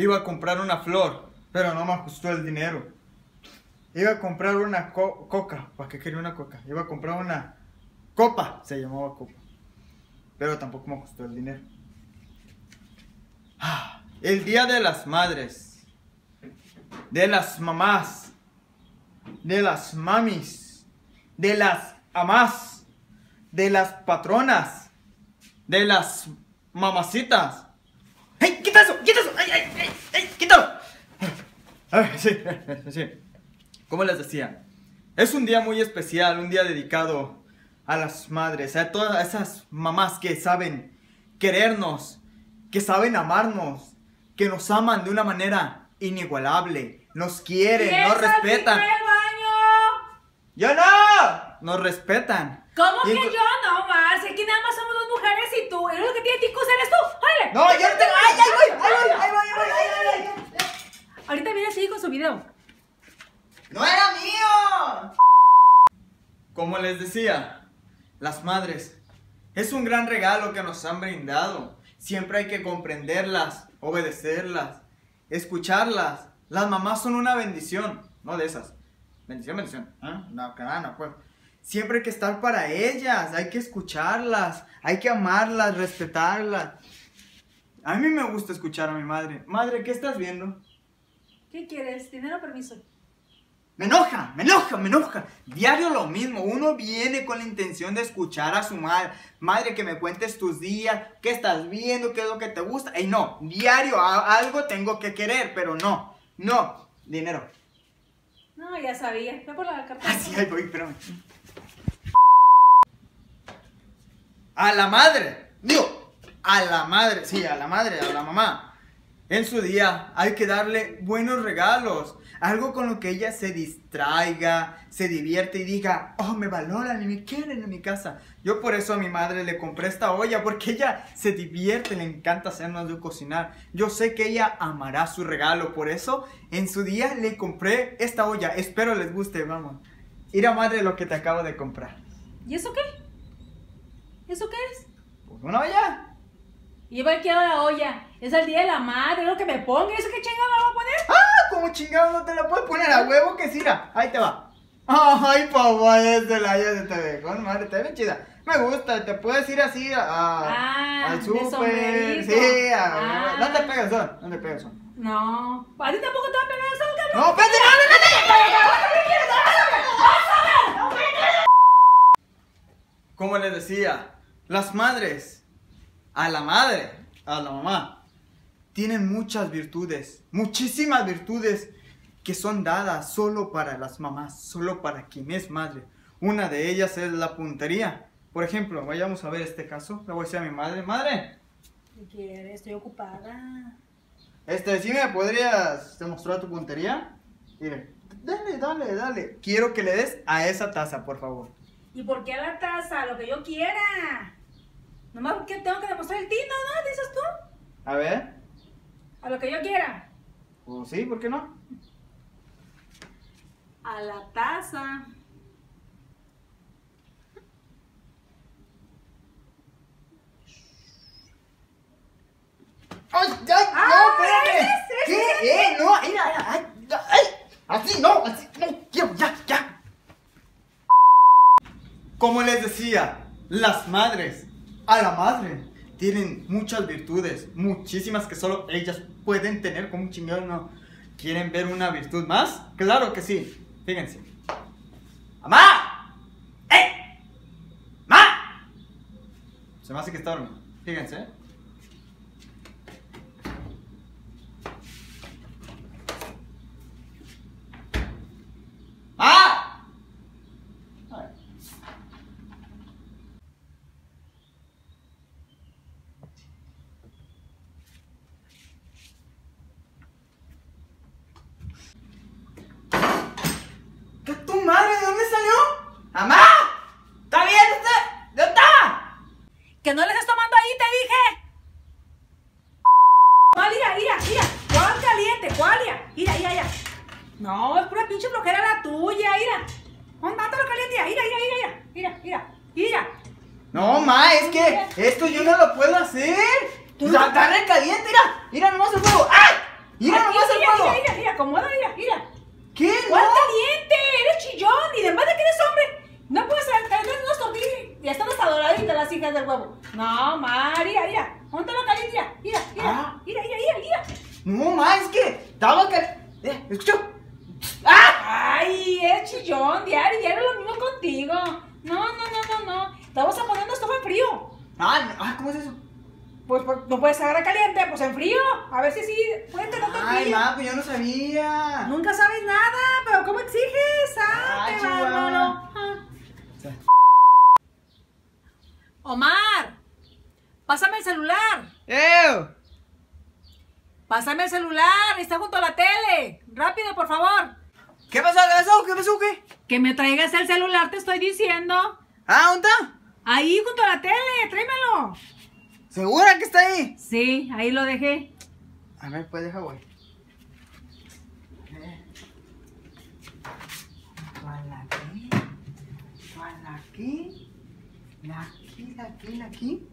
Iba a comprar una flor, pero no me ajustó el dinero. Iba a comprar una coca. ¿Para qué quería una coca? Iba a comprar una copa. Se llamaba copa. Pero tampoco me ajustó el dinero. El día de las madres, de las mamás, de las mamis, de las amás, de las patronas, de las mamacitas. ¡Hey! ¡Quita eso! ¡Quita eso! ¡Ay, ay, ay! ¡Ay! ¡Quítalo! Sí. Como les decía, es un día muy especial, un día dedicado a las madres, a todas esas mamás que saben querernos, que saben amarnos, que nos aman de una manera inigualable, nos quieren, nos respetan. ¡Yo no! Nos respetan. ¿Cómo que yo no, Marce? Aquí nada más somos dos mujeres y tú. ¿Eres lo que tiene ticos eres tú? ¡Órale! No, yo no tengo. ¡Ay, ahí voy! Ahorita viene así con su video. ¡No era mío! Como les decía, las madres es un gran regalo que nos han brindado. Siempre hay que comprenderlas, obedecerlas, escucharlas. Las mamás son una bendición, no de esas. Bendición. ¿Eh? No, pues. Siempre hay que estar para ellas, hay que escucharlas, hay que amarlas, respetarlas. A mí me gusta escuchar a mi madre. Madre, ¿qué estás viendo? ¿Qué quieres? ¿Dinero o permiso? Me enoja. Diario lo mismo. Uno viene con la intención de escuchar a su madre. Madre, que me cuentes tus días, qué estás viendo, qué es lo que te gusta. Y no, diario algo tengo que querer, pero no, dinero. No, ya sabía. Ve por la carta. Así, ahí voy, espérame. A la madre, sí, a la mamá. En su día hay que darle buenos regalos, algo con lo que ella se distraiga, se divierte y diga, oh, me valoran y me quieren en mi casa. Yo por eso a mi madre le compré esta olla, porque ella se divierte, le encanta hacernos de cocinar. Yo sé que ella amará su regalo, por eso en su día le compré esta olla. Espero les guste, vamos. Mira, madre, lo que te acabo de comprar. ¿Y eso qué? ¿Eso qué es? Pues una olla. Y va a quedar la olla. Es el día de la madre, lo que me ponga. ¿Eso qué chingado me va a poner? ¿Cómo chingado no te la puedes poner a huevo que sí? Ahí te va. Ay, papá, desde la ya se te dejó, madre, te ve bien chida. Me gusta, te puedes ir así al súper. Sí, no te pegas son. No. ¿A ti tampoco te va a pegar el sol, cabrón? No, espérate, Como les decía, las madres, a la mamá, tienen muchas virtudes, muchísimas virtudes que son dadas solo para las mamás, solo para quien es madre. Una de ellas es la puntería. Por ejemplo, vayamos a ver este caso. Le voy a decir a mi madre, madre. ¿Qué quieres? Estoy ocupada. ¿Sí me podrías demostrar tu puntería? Mire, dale. Quiero que le des a esa taza, por favor. ¿Y por qué a la taza? Lo que yo quiera. Nomás porque tengo que demostrar el tino, ¿no? ¿Dices tú? A ver. A lo que yo quiera. Pues sí, ¿por qué no? A la taza. ¡Ay, no, espérame! ¿Qué? No, mira, así no, quiero, ya. Como les decía, las madres, a la madre, tienen muchas virtudes, muchísimas que solo ellas pueden tener. Como un chingado, ¿no? ¿Quieren ver una virtud más? Claro que sí. Fíjense. ¡Mamá! ¡Ma! Se me hace que está dormido. Fíjense, ¿Qué tu madre? ¿De dónde salió? ¡Mamá! ¿Está bien usted? ¿Dónde está? Que no le estés tomando ahí, te dije. No, mira. ¿Cuál caliente? ¿Cuál ya? Mira. No, es pura pinche flojera la tuya, mira. ¿Dónde está lo caliente? Mira. No, ma, es que esto yo no lo puedo hacer. Está re caliente, mira nomás el fuego. ¡Ay! Mira nomás el fuego. Mira, acomoda, mira. ¿Qué? ¿Cuál No. caliente? Eres chillón y además de que eres hombre. No puedes calentar unas tortillas y están hasta doraditas las hijas del huevo. No, mira. ¿Dónde lo caliente? Mira. No, ma, es que estaba ¿escuchó? ¡Ah! Ay, eres chillón, diario lo mismo contigo. No. Estamos poniendo estufa en frío. ¿Cómo es eso? Pues no puedes agarrar caliente, pues en frío. A ver si sí, puedes tener tortilla. Ay, ma, pues yo no sabía. Nunca sabes nada, pero ¿cómo exiges? Ay, Qué Chihuahua. bárbaro. Omar, pásame el celular. Pásame el celular, está junto a la tele. Rápido, por favor. ¿Qué pasó? ¿Qué? Que me traigas el celular, te estoy diciendo. ¿Dónde está? Ahí junto a la tele, tráemelo. ¿Segura que está ahí? Sí, ahí lo dejé. A ver, pues deja, güey. Aquí.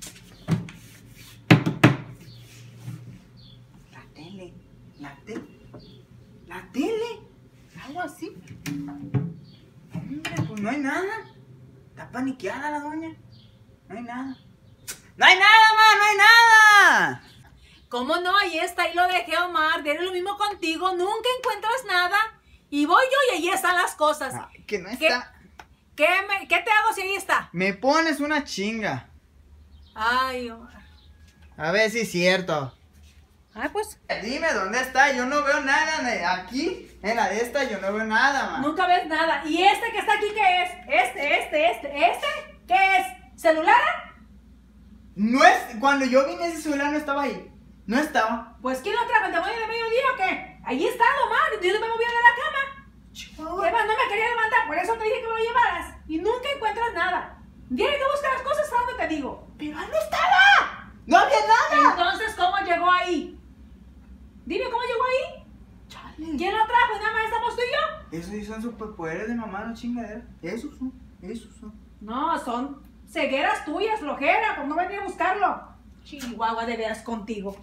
La tele. Algo así. Hombre, pues no hay nada. Está paniqueada la doña. No hay nada. ¡No hay nada, ma! ¡No hay nada! ¿Cómo no? Ahí está, ahí lo dejé, Omar. Diario lo mismo contigo, nunca encuentras nada. Y voy yo y ahí están las cosas. Que no está. ¿Qué te hago si ahí está? Me pones una chinga. Ay, Omar. A ver si es cierto. Ay, pues. Dime dónde está, yo no veo nada. Aquí, en la de esta, yo no veo nada, ma. Nunca ves nada. ¿Y este que está aquí qué es? ¿Este? ¿Qué es? ¿Celular? No es. Cuando yo vine ese celular no estaba ahí. No estaba. Pues ¿quién lo trajo? ¿El demonio de mediodía o qué? Ahí está, Omar. Yo no me moví de la cama. Eva, no me quería levantar, por eso te dije que me lo llevaras. Y nunca encuentras nada. Tienes que buscar las cosas, ¿a dónde te digo? Pero ahí no estaba. No había nada. Entonces, ¿cómo llegó ahí? Dime, ¿cómo llegó ahí? Chale. ¿Quién lo trajo? ¿Nada más estamos tú y yo? Esos sí son superpoderes de mamá, no chingadera. Esos son. No, son cegueras tuyas, flojera, por no venir a buscarlo. Chihuahua, de veras contigo.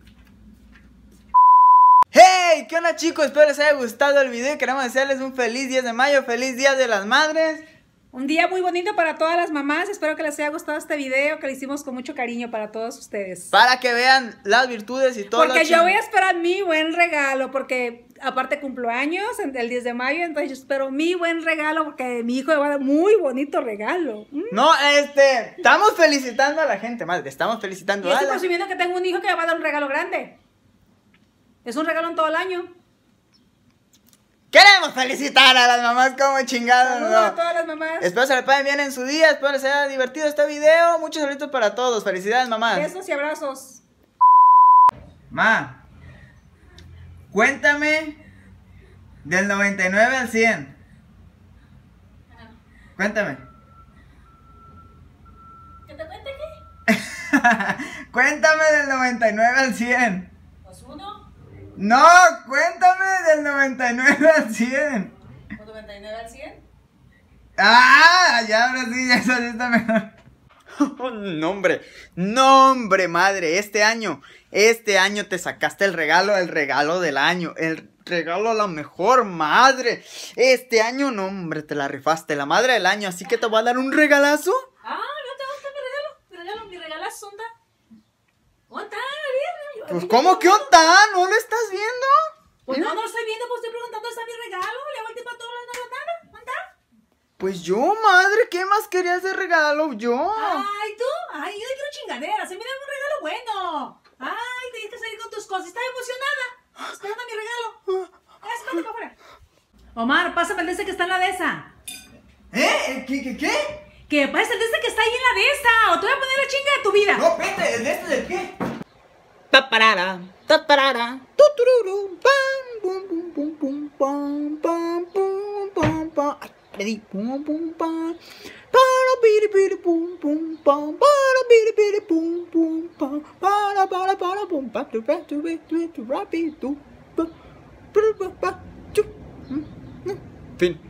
¡Hey! ¿Qué onda, chicos? Espero les haya gustado el video y queremos desearles un feliz 10 de mayo, feliz Día de las Madres. Un día muy bonito para todas las mamás. Espero que les haya gustado este video, que lo hicimos con mucho cariño para todos ustedes. Para que vean las virtudes y todo. Porque yo voy a esperar mi buen regalo, porque aparte cumplo años el 10 de mayo, entonces yo espero mi buen regalo, porque mi hijo me va a dar muy bonito regalo. No, estamos felicitando a la gente, madre, estamos felicitando Y a estoy la... presumiendo que tengo un hijo que me va a dar un regalo grande. Es un regalo en todo el año. Queremos felicitar a las mamás como chingados. Saludos No. a todas las mamás. Espero se le pasen bien en su día, espero les haya divertido este video. Muchos saludos para todos, felicidades mamás. Besos y abrazos. Ma, cuéntame del 99 al 100. Cuéntame. ¿Que te cuente qué? Cuéntame del 99 al 100. Pues uno, No, cuéntame del 99 al 100. pues 99 al 100. Ya ahora sí, ya eso sí está mejor. No, hombre, madre, este año te sacaste el regalo del año, el regalo a la mejor madre. Este año, no, hombre, te la rifaste, la madre del año, así que te voy a dar un regalazo. ¿No te gusta mi regalazo, onda? ¿Onda? Pues, ¿cómo que onda? ¿No lo estás viendo? Pues no lo estoy viendo, pues estoy preguntando, ¿está mi regalo? Le volteé para todos lados, nada, ¿onda? Pues yo, madre, ¿qué más querías de regalo yo? Ay, tú, yo le quiero chingadera, se me da un regalo bueno. Ay, te diste a salir con tus cosas, estaba emocionada, esperando mi regalo. Pásate para afuera. Omar, pásame el de ese que está en la de esa. ¿Qué? Que pasa el de ese que está ahí en la de esa, o te voy a poner la chinga de tu vida. No, vete, ¿el de este del qué? Taparara, tutururu, pam, pum, pum, pum, pum, pam, pam, pum, pam, pam. Ay, pedí, pum, pum, pam. Para, piri, piri, pum, pum, pam. Para, piri, piri, pum, pum, pam. Para, pum, pam. Tu, tu, rapi, tu, pa, pa, pa, tu. Fin.